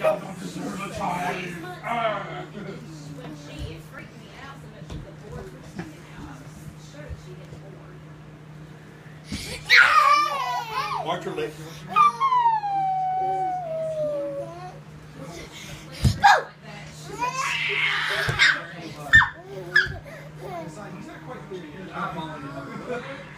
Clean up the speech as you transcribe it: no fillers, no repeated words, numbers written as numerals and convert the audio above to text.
Y'all don't deserve a time. When she freaked me out so much that the board was sticking out, I was sure that she had bored. Watch her leg. He's not quite clear.